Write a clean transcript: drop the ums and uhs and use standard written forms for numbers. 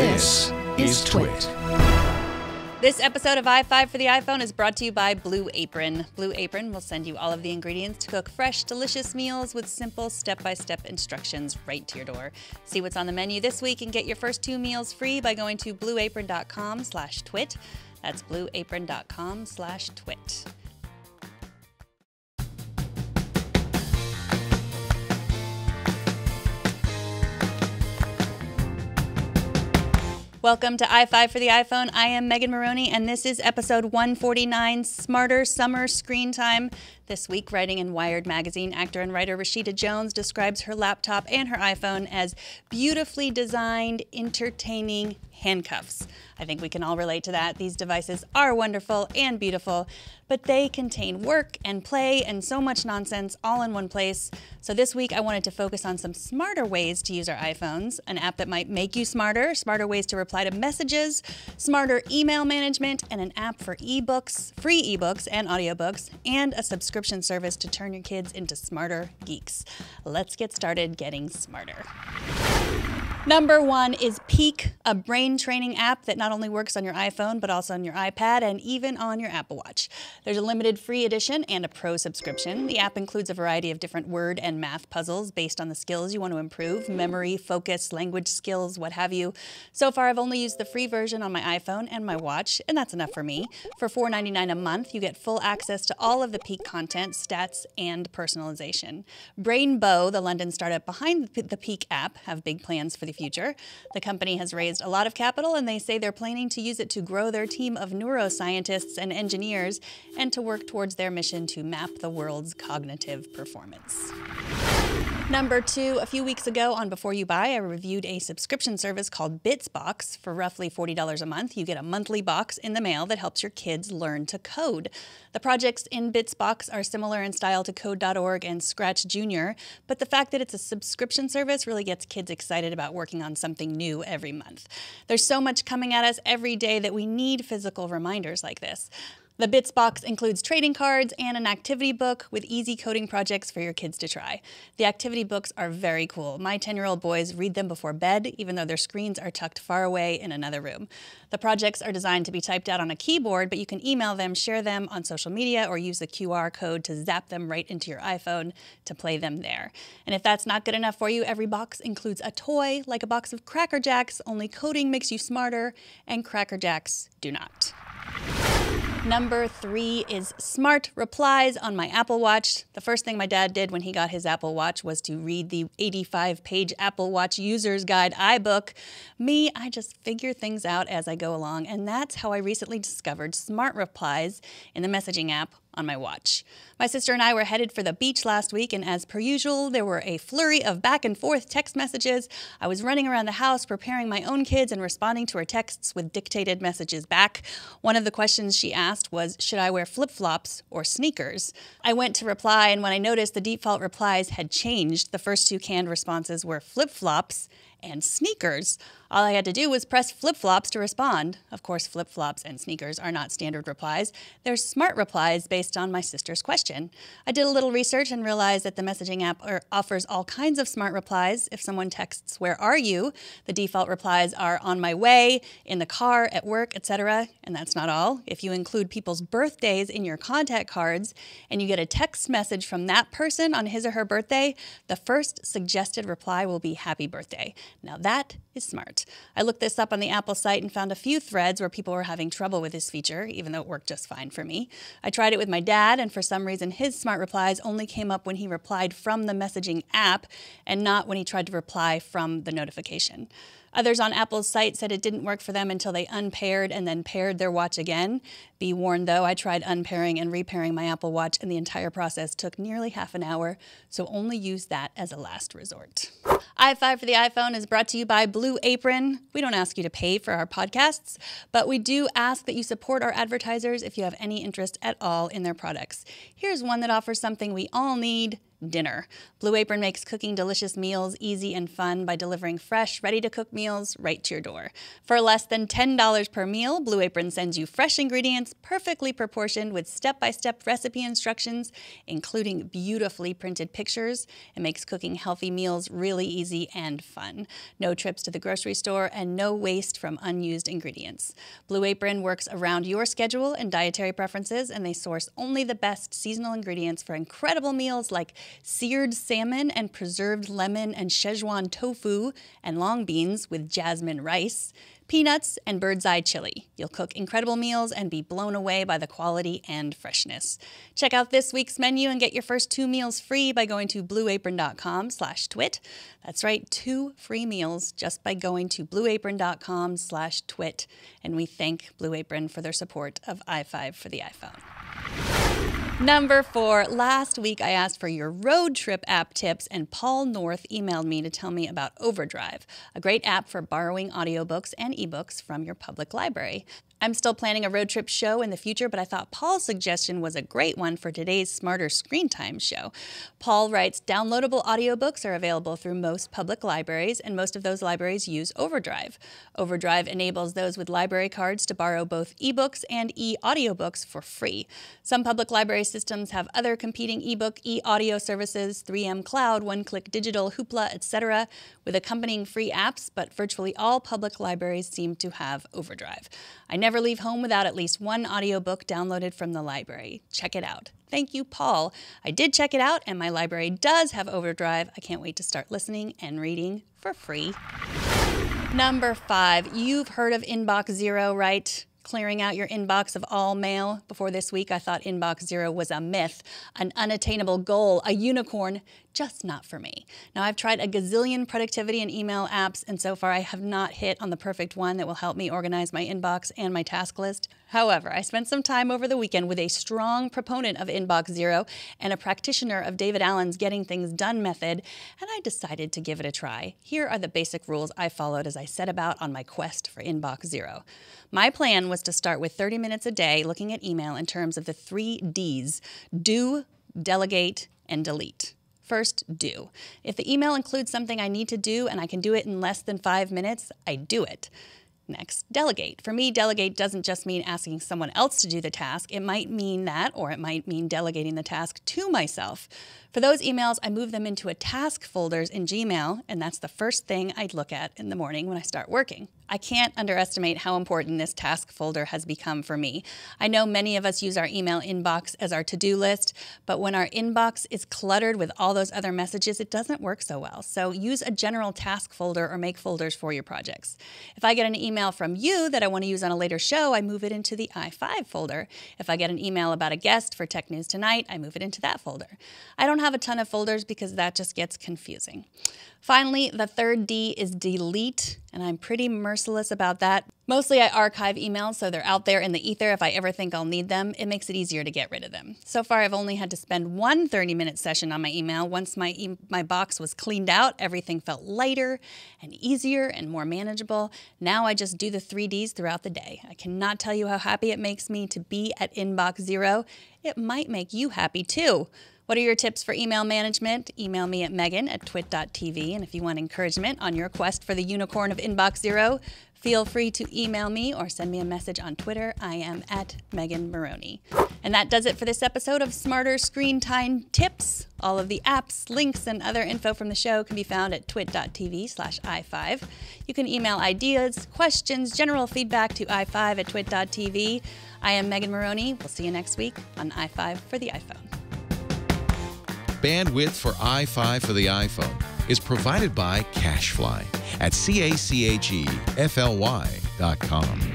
This is Twit. This episode of iFive for the iPhone is brought to you by Blue Apron. Blue Apron will send you all of the ingredients to cook fresh, delicious meals with simple step-by-step instructions right to your door. See what's on the menu this week and get your first 2 meals free by going to blueapron.com/twit. That's blueapron.com/twit. Welcome to iFive for the iPhone. I am Megan Morrone, and this is episode 149, Smarter Summer Screen Time. This week, writing in Wired magazine, actor and writer Rashida Jones describes her laptop and her iPhone as beautifully designed, entertaining handcuffs. I think we can all relate to that. These devices are wonderful and beautiful, but they contain work and play and so much nonsense all in one place. So this week I wanted to focus on some smarter ways to use our iPhones, an app that might make you smarter, smarter ways to reply to messages, smarter email management, and an app for ebooks, free ebooks and audiobooks, and a subscription service to turn your kids into smarter geeks. Let's get started getting smarter. Number 1 is Peak, a brain training app that not only works on your iPhone, but also on your iPad and even on your Apple Watch. There's a limited free edition and a pro subscription. The app includes a variety of different word and math puzzles based on the skills you want to improve, memory, focus, language skills, what have you. So far, I've only used the free version on my iPhone and my watch, and that's enough for me. For $4.99 a month, you get full access to all of the Peak content, stats, and personalization. Brainbow, the London startup behind the Peak app, have big plans for the future. The company has raised a lot of capital, and they say they're planning to use it to grow their team of neuroscientists and engineers and to work towards their mission to map the world's cognitive performance. Number 2, a few weeks ago on Before You Buy, I reviewed a subscription service called BitsBox. For roughly $40 a month, you get a monthly box in the mail that helps your kids learn to code. The projects in BitsBox are similar in style to Code.org and Scratch Junior, but the fact that it's a subscription service really gets kids excited about working on something new every month. There's so much coming at us every day that we need physical reminders like this. The BitsBox includes trading cards and an activity book with easy coding projects for your kids to try. The activity books are very cool. My 10-year-old boys read them before bed, even though their screens are tucked far away in another room. The projects are designed to be typed out on a keyboard, but you can email them, share them on social media, or use the QR code to zap them right into your iPhone to play them there. And if that's not good enough for you, every box includes a toy, like a box of Cracker Jacks, only coding makes you smarter, and Cracker Jacks do not. Number 3 is Smart Replies on my Apple Watch. The first thing my dad did when he got his Apple Watch was to read the 85-page Apple Watch User's Guide iBook. Me, I just figure things out as I go along, and that's how I recently discovered Smart Replies in the messaging app on my watch. My sister and I were headed for the beach last week, and as per usual, there were a flurry of back and forth text messages. I was running around the house preparing my own kids and responding to her texts with dictated messages back. One of the questions she asked was, should I wear flip-flops or sneakers? I went to reply, and when I noticed the default replies had changed, the first 2 canned responses were flip-flops and sneakers. All I had to do was press flip-flops to respond. Of course, flip-flops and sneakers are not standard replies. They're smart replies based on my sister's question. I did a little research and realized that the messaging app offers all kinds of smart replies. If someone texts, "Where are you?" the default replies are "on my way," "in the car," "at work," etc. And that's not all. If you include people's birthdays in your contact cards and you get a text message from that person on his or her birthday, the first suggested reply will be "Happy birthday." Now that is smart. I looked this up on the Apple site and found a few threads where people were having trouble with this feature, even though it worked just fine for me. I tried it with my dad, and for some reason his smart replies only came up when he replied from the messaging app and not when he tried to reply from the notification. Others on Apple's site said it didn't work for them until they unpaired and then paired their watch again. Be warned though, I tried unpairing and repairing my Apple Watch and the entire process took nearly half an hour, so only use that as a last resort. iFive for the iPhone is brought to you by Blue Apron. We don't ask you to pay for our podcasts, but we do ask that you support our advertisers if you have any interest at all in their products. Here's one that offers something we all need: dinner. Blue Apron makes cooking delicious meals easy and fun by delivering fresh, ready-to-cook meals right to your door. For less than $10 per meal, Blue Apron sends you fresh ingredients, perfectly proportioned with step-by-step recipe instructions, including beautifully printed pictures. It makes cooking healthy meals really easy and fun. No trips to the grocery store and no waste from unused ingredients. Blue Apron works around your schedule and dietary preferences, and they source only the best seasonal ingredients for incredible meals like seared salmon and preserved lemon and Szechuan tofu and long beans with jasmine rice, peanuts, and bird's eye chili. You'll cook incredible meals and be blown away by the quality and freshness. Check out this week's menu and get your first 2 meals free by going to blueapron.com/twit. That's right, 2 free meals just by going to blueapron.com/twit. And we thank Blue Apron for their support of iFive for the iPhone. Number 4, last week I asked for your road trip app tips, and Paul North emailed me to tell me about Overdrive, a great app for borrowing audiobooks and ebooks from your public library. I'm still planning a road trip show in the future, but I thought Paul's suggestion was a great one for today's Smarter Screen Time show. Paul writes, downloadable audiobooks are available through most public libraries, and most of those libraries use Overdrive. Overdrive enables those with library cards to borrow both ebooks and e-audiobooks for free. Some public library systems have other competing ebook, e-audio services, 3M Cloud, One-Click Digital, Hoopla, etc., with accompanying free apps, but virtually all public libraries seem to have Overdrive. I never leave home without at least one audiobook downloaded from the library. Check it out. Thank you, Paul. I did check it out, and my library does have Overdrive. I can't wait to start listening and reading for free. Number 5, you've heard of Inbox Zero, right? Clearing out your inbox of all mail. Before this week, I thought Inbox Zero was a myth, an unattainable goal, a unicorn, just not for me. Now, I've tried a gazillion productivity and email apps, and so far I have not hit on the perfect one that will help me organize my inbox and my task list. However, I spent some time over the weekend with a strong proponent of Inbox Zero and a practitioner of David Allen's Getting Things Done method, and I decided to give it a try. Here are the basic rules I followed as I set about on my quest for Inbox Zero. My plan was to start with 30 minutes a day looking at email in terms of the 3 Ds: do, delegate, and delete. First, do. If the email includes something I need to do and I can do it in less than 5 minutes, I do it. Next, delegate. For me, delegate doesn't just mean asking someone else to do the task. It might mean that, or it might mean delegating the task to myself. For those emails, I move them into a task folders in Gmail, and that's the first thing I'd look at in the morning when I start working. I can't underestimate how important this task folder has become for me. I know many of us use our email inbox as our to-do list, but when our inbox is cluttered with all those other messages, it doesn't work so well. So use a general task folder or make folders for your projects. If I get an email from you that I want to use on a later show, I move it into the iFive folder. If I get an email about a guest for Tech News Tonight, I move it into that folder. I don't have a ton of folders because that just gets confusing. Finally, the third D is delete, and I'm pretty merciless about that. Mostly I archive emails so they're out there in the ether if I ever think I'll need them. It makes it easier to get rid of them. So far, I've only had to spend one 30-minute session on my email. Once my box was cleaned out, everything felt lighter and easier and more manageable. Now I just do the 3 Ds throughout the day. I cannot tell you how happy it makes me to be at Inbox Zero. It might make you happy too. What are your tips for email management? Email me at megan@twit.tv. And if you want encouragement on your quest for the unicorn of Inbox Zero, feel free to email me or send me a message on Twitter. I am at Megan Morrone. And that does it for this episode of Smarter Screen Time Tips. All of the apps, links, and other info from the show can be found at twit.tv/iFive. You can email ideas, questions, general feedback to iFive@twit.tv. I am Megan Morrone. We'll see you next week on iFive for the iPhone. Bandwidth for iFive for the iPhone is provided by Cachefly at CACHEFLY.com.